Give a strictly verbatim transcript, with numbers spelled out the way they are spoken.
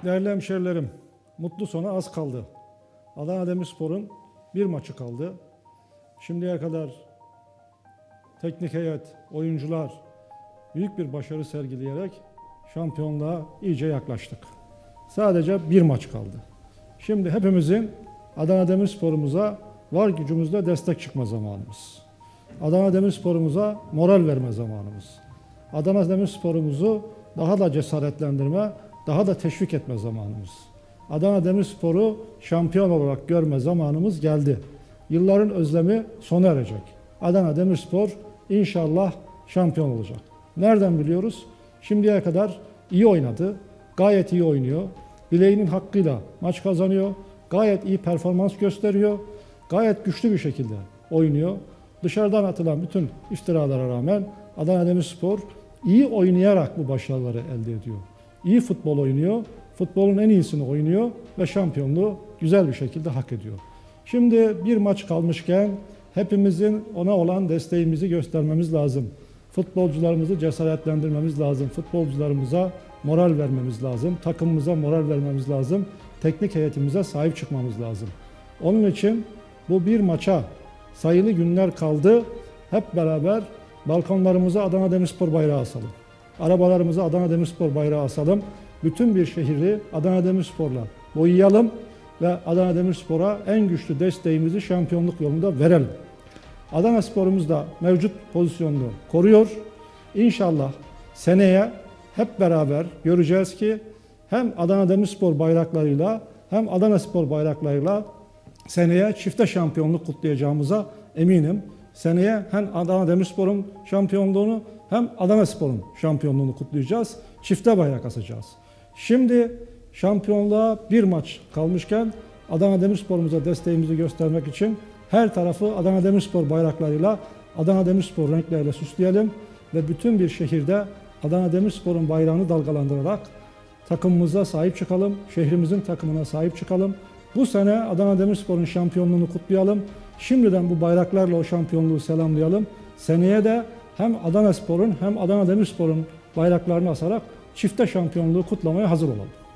Değerli hemşerilerim, mutlu sona az kaldı. Adana Demirspor'un bir maçı kaldı. Şimdiye kadar teknik heyet, oyuncular büyük bir başarı sergileyerek şampiyonluğa iyice yaklaştık. Sadece bir maç kaldı. Şimdi hepimizin Adana Demirspor'umuza var gücümüzle destek çıkma zamanımız. Adana Demirspor'umuza moral verme zamanımız. Adana Demirspor'umuzu daha da cesaretlendirme, daha da teşvik etme zamanımız. Adana Demirspor'u şampiyon olarak görme zamanımız geldi. Yılların özlemi sona erecek. Adana Demirspor inşallah şampiyon olacak. Nereden biliyoruz? Şimdiye kadar iyi oynadı, gayet iyi oynuyor. Bileğinin hakkıyla maç kazanıyor, gayet iyi performans gösteriyor, gayet güçlü bir şekilde oynuyor. Dışarıdan atılan bütün iftiralara rağmen Adana Demirspor iyi oynayarak bu başarıları elde ediyor. İyi futbol oynuyor, futbolun en iyisini oynuyor ve şampiyonluğu güzel bir şekilde hak ediyor. Şimdi bir maç kalmışken hepimizin ona olan desteğimizi göstermemiz lazım. Futbolcularımızı cesaretlendirmemiz lazım. Futbolcularımıza moral vermemiz lazım. Takımımıza moral vermemiz lazım. Teknik heyetimize sahip çıkmamız lazım. Onun için bu bir maça sayılı günler kaldı. Hep beraber balkonlarımıza Adana Demirspor bayrağı asalım. Arabalarımıza Adana Demirspor bayrağı asalım. Bütün bir şehri Adana Demirspor'la boyayalım ve Adana Demirspor'a en güçlü desteğimizi şampiyonluk yolunda verelim. Adana Spor'umuz da mevcut pozisyonunu koruyor. İnşallah seneye hep beraber göreceğiz ki hem Adana Demirspor bayraklarıyla hem Adana Spor bayraklarıyla seneye çifte şampiyonluk kutlayacağımıza eminim. Seneye hem Adana Demirspor'un şampiyonluğunu hem Adana Spor'un şampiyonluğunu kutlayacağız. Çifte bayrak asacağız. Şimdi şampiyonluğa bir maç kalmışken Adana Demirspor'umuza desteğimizi göstermek için her tarafı Adana Demirspor bayraklarıyla, Adana Demirspor renkleriyle süsleyelim ve bütün bir şehirde Adana Demirspor'un bayrağını dalgalandırarak takımımıza sahip çıkalım, şehrimizin takımına sahip çıkalım. Bu sene Adana Demirspor'un şampiyonluğunu kutlayalım. Şimdiden bu bayraklarla o şampiyonluğu selamlayalım. Seneye de hem Adana Spor'un hem Adana Demirspor'un bayraklarını asarak çifte şampiyonluğu kutlamaya hazır olalım.